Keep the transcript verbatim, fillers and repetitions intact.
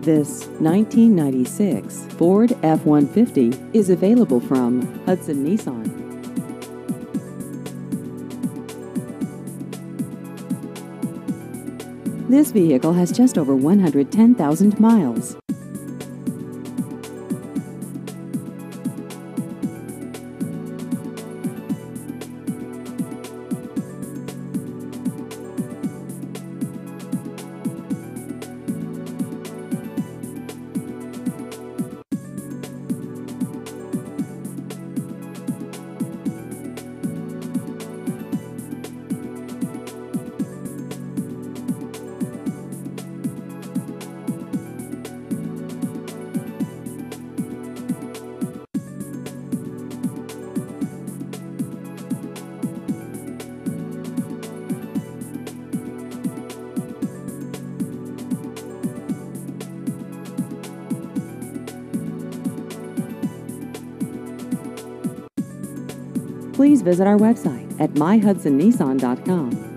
This nineteen ninety-six Ford F one fifty is available from Hudson Nissan. This vehicle has just over one hundred ten thousand miles. Please visit our website at my hudson nissan dot com.